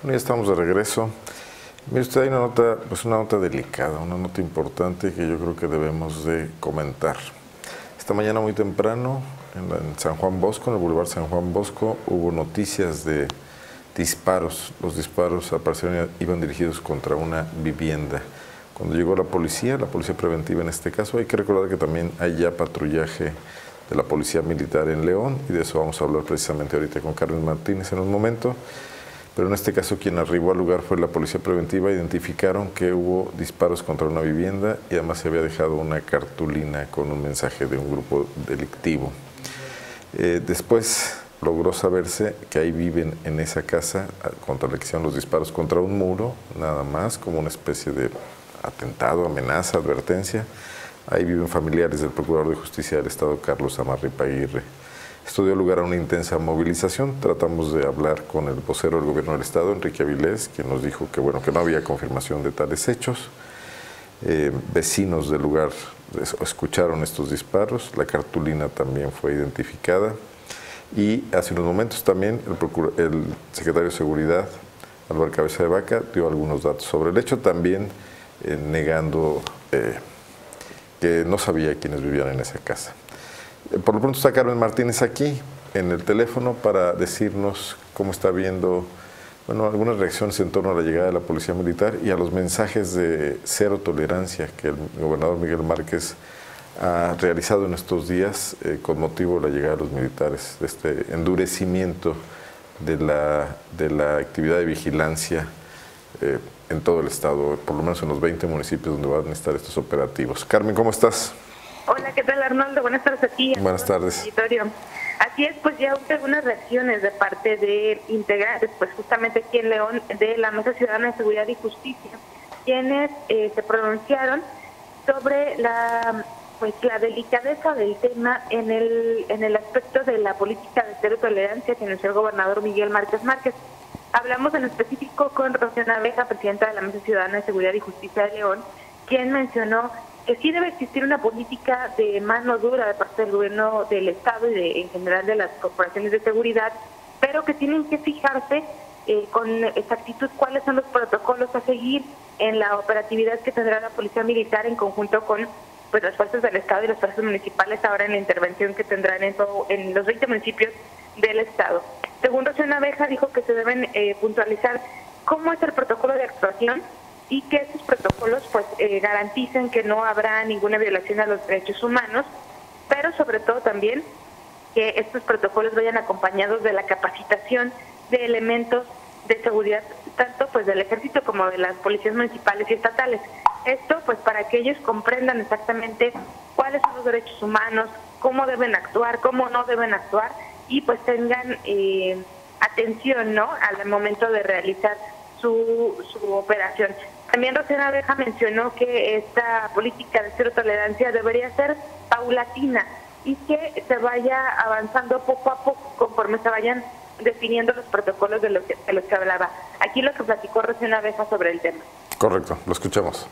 Bueno, ya estamos de regreso. Mire usted, hay una nota delicada, una nota importante que yo creo que debemos de comentar. Esta mañana muy temprano, en San Juan Bosco, en el Boulevard San Juan Bosco, hubo noticias de disparos. Los disparos al parecer iban dirigidos contra una vivienda. Cuando llegó la policía preventiva en este caso, hay que recordar que también hay ya patrullaje de la Policía Militar en León, y de eso vamos a hablar precisamente ahorita con Carmen Martínez en un momento. Pero en este caso quien arribó al lugar fue la Policía Preventiva. Identificaron que hubo disparos contra una vivienda y además se había dejado una cartulina con un mensaje de un grupo delictivo. Después logró saberse que ahí viven en esa casa, contra la que hicieron los disparos contra un muro, nada más, como una especie de atentado, amenaza, advertencia. Ahí viven familiares del Procurador de Justicia del Estado, Carlos Amarripa Aguirre. Esto dio lugar a una intensa movilización. Tratamos de hablar con el vocero del Gobierno del Estado, Enrique Avilés, quien nos dijo que, bueno, que no había confirmación de tales hechos. Vecinos del lugar escucharon estos disparos, la cartulina también fue identificada, y hace unos momentos también el secretario de Seguridad, Álvaro Cabeza de Vaca, dio algunos datos sobre el hecho, también negando que no sabía quiénes vivían en esa casa. Por lo pronto está Carmen Martínez aquí en el teléfono para decirnos cómo está viendo, bueno, algunas reacciones en torno a la llegada de la Policía Militar y a los mensajes de cero tolerancia que el gobernador Miguel Márquez ha realizado en estos días con motivo de la llegada de los militares, de este endurecimiento de la actividad de vigilancia en todo el estado, por lo menos en los 20 municipios donde van a estar estos operativos. Carmen, ¿cómo estás? Hola, ¿qué tal, Arnoldo? Buenas tardes a ti. Buenas tardes. Así es, pues ya hubo algunas reacciones de parte de integrantes, pues justamente aquí en León, de la Mesa Ciudadana de Seguridad y Justicia, quienes se pronunciaron sobre la delicadeza del tema en el aspecto de la política de cero tolerancia que anunció el gobernador Miguel Márquez Márquez. Hablamos en específico con Rocío Naveja, presidenta de la Mesa Ciudadana de Seguridad y Justicia de León, quien mencionó que sí debe existir una política de mano dura de parte del gobierno del Estado y en general de las corporaciones de seguridad, pero que tienen que fijarse con exactitud cuáles son los protocolos a seguir en la operatividad que tendrá la Policía Militar en conjunto con las fuerzas del Estado y las fuerzas municipales ahora en la intervención que tendrán en los 20 municipios del Estado. Según Rocío Naveja, dijo que se deben puntualizar cómo es el protocolo de actuación y que estos protocolos garanticen que no habrá ninguna violación a los derechos humanos, pero sobre todo también que estos protocolos vayan acompañados de la capacitación de elementos de seguridad, tanto del ejército como de las policías municipales y estatales. Esto para que ellos comprendan exactamente cuáles son los derechos humanos, cómo deben actuar, cómo no deben actuar, y tengan atención, ¿no?, al momento de realizar su operación. También Rocío Naveja mencionó que esta política de cero tolerancia debería ser paulatina y que se vaya avanzando poco a poco conforme se vayan definiendo los protocolos de los que hablaba. Aquí lo que platicó Rocío Naveja sobre el tema. Correcto, lo escuchamos.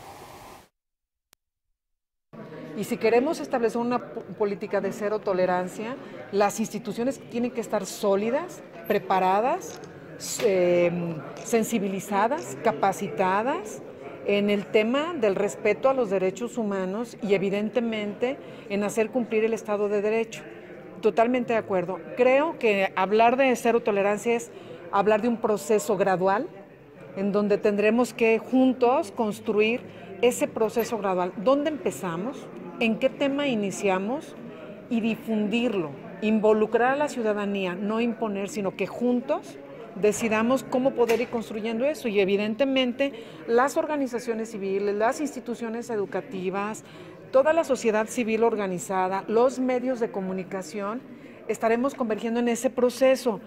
Y si queremos establecer una política de cero tolerancia, las instituciones tienen que estar sólidas, preparadas, sensibilizadas, capacitadas en el tema del respeto a los derechos humanos y evidentemente en hacer cumplir el Estado de Derecho. Totalmente de acuerdo. Creo que hablar de cero tolerancia es hablar de un proceso gradual en donde tendremos que juntos construir ese proceso gradual. ¿Dónde empezamos? ¿En qué tema iniciamos? Y difundirlo, involucrar a la ciudadanía, no imponer, sino que juntos decidamos cómo poder ir construyendo eso. Y evidentemente las organizaciones civiles, las instituciones educativas, toda la sociedad civil organizada, los medios de comunicación, estaremos convergiendo en ese proceso.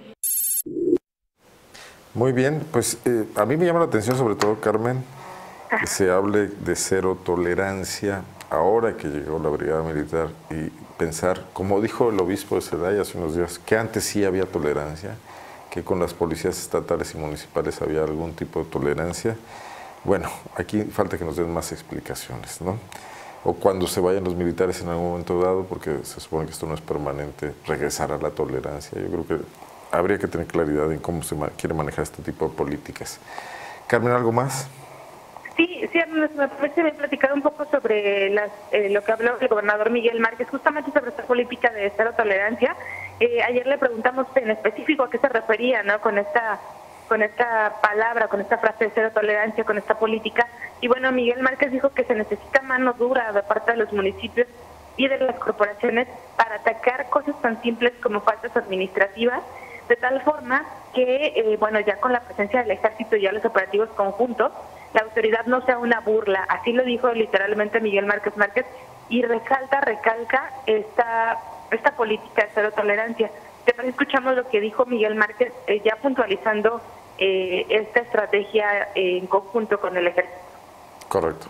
Muy bien, pues a mí me llama la atención sobre todo, Carmen, que se hable de cero tolerancia ahora que llegó la Brigada Militar y pensar, como dijo el obispo de Celaya hace unos días, que antes sí había tolerancia, que con las policías estatales y municipales había algún tipo de tolerancia. Bueno, aquí falta que nos den más explicaciones, ¿no? O cuando se vayan los militares en algún momento dado, porque se supone que esto no es permanente, regresar a la tolerancia. Yo creo que habría que tener claridad en cómo se quiere manejar este tipo de políticas. Carmen, ¿algo más? Sí, me parece bien platicar un poco sobre lo que habló el gobernador Miguel Márquez, justamente sobre esta política de cero tolerancia. Ayer le preguntamos en específico a qué se refería, ¿no? Con esta palabra, con esta frase de cero tolerancia, con esta política. Y bueno, Miguel Márquez dijo que se necesita mano dura de parte de los municipios y de las corporaciones para atacar cosas tan simples como faltas administrativas, de tal forma que, bueno, ya con la presencia del ejército y ya los operativos conjuntos, la autoridad no sea una burla. Así lo dijo literalmente Miguel Márquez, y recalca esta política de cero tolerancia. Después escuchamos lo que dijo Miguel Márquez, ya puntualizando esta estrategia en conjunto con el ejército. Correcto.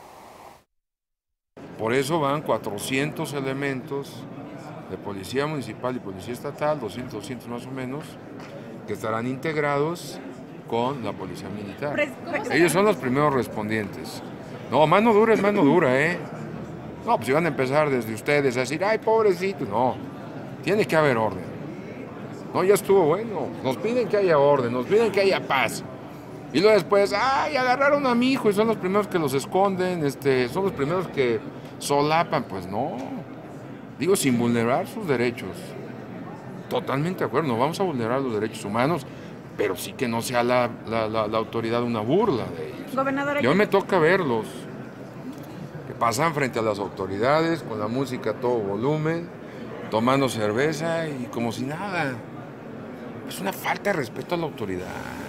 Por eso van 400 elementos de policía municipal y policía estatal, 200 más o menos, que estarán integrados con la policía militar. Ellos son los primeros respondientes. No, mano dura es mano dura, ¿eh? No, pues iban a empezar desde ustedes a decir, ay, pobrecito. No, tiene que haber orden. No, ya estuvo bueno. Nos piden que haya orden, nos piden que haya paz. Y luego después, ay, agarraron a mi hijo y son los primeros que los esconden, son los primeros que solapan. Pues no, digo, sin vulnerar sus derechos. Totalmente de acuerdo, no vamos a vulnerar los derechos humanos, pero sí que no sea la autoridad una burla de ellos. Gobernador, yo me toca verlos, que pasan frente a las autoridades con la música a todo volumen, tomando cerveza y como si nada. Es una falta de respeto a la autoridad.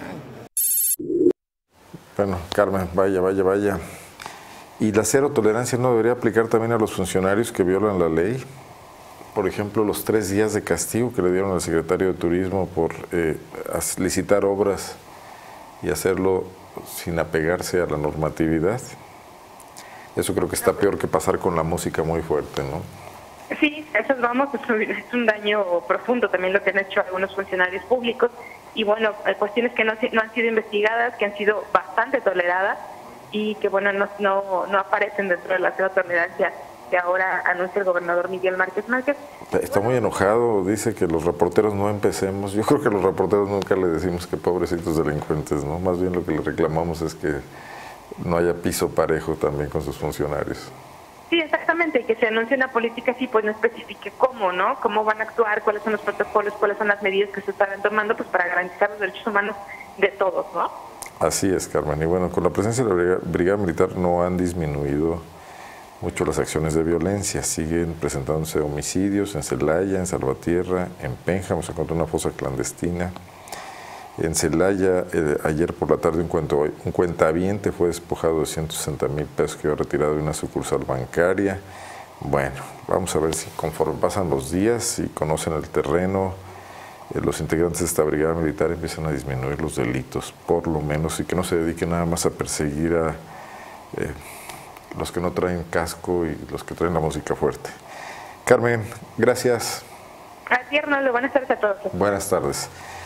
Bueno, Carmen, vaya. ¿Y la cero tolerancia no debería aplicar también a los funcionarios que violan la ley? Por ejemplo, los 3 días de castigo que le dieron al secretario de Turismo por licitar obras y hacerlo sin apegarse a la normatividad. Eso creo que está peor que pasar con la música muy fuerte, ¿no? Sí, eso vamos, es un daño profundo también lo que han hecho algunos funcionarios públicos. Y bueno, hay cuestiones que no han sido investigadas, que han sido bastante toleradas y que bueno, no aparecen dentro de la cero tolerancia que ahora anuncia el gobernador Miguel Márquez. Está muy enojado, dice que los reporteros no empecemos. Yo creo que a los reporteros nunca le decimos que pobrecitos delincuentes, ¿no? Más bien lo que le reclamamos es que no haya piso parejo también con sus funcionarios. Sí, exactamente, que se anuncie una política así, pues no especifique cómo, ¿no? Cómo van a actuar, cuáles son los protocolos, cuáles son las medidas que se estarán tomando, pues para garantizar los derechos humanos de todos, ¿no? Así es, Carmen. Y bueno, con la presencia de la Brigada Militar no han disminuido mucho las acciones de violencia. Siguen presentándose homicidios en Celaya, en Salvatierra, en Pénjamo se encontró una fosa clandestina. En Celaya, ayer por la tarde, un cuentaviente fue despojado de 160,000 pesos que había retirado de una sucursal bancaria. Bueno, vamos a ver si conforme pasan los días y conocen el terreno, los integrantes de esta brigada militar empiezan a disminuir los delitos, por lo menos, y que no se dediquen nada más a perseguir a los que no traen casco y los que traen la música fuerte. Carmen, gracias. Así, Arnoldo, buenas tardes a todos. Buenas tardes.